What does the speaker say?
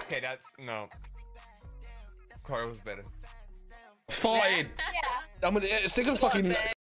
Okay, that's no. Carl was better. Fine. Yeah. I'm gonna stick a fucking.